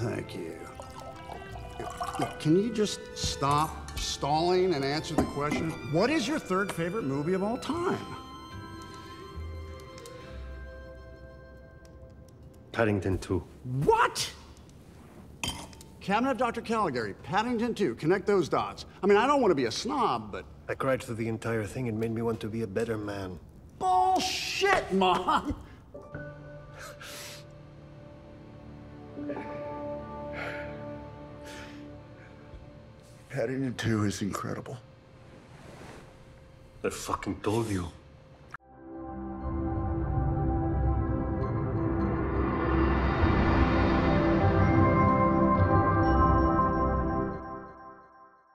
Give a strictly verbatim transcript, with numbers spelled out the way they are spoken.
Thank you. Look, can you just stop stalling and answer the question? What is your third favorite movie of all time? Paddington two. What? Cabinet of Doctor Caligari, Paddington two. Connect those dots. I mean, I don't want to be a snob, but... I cried through the entire thing. It made me want to be a better man. Bullshit, Mom! Paddington two is incredible. I fucking told you.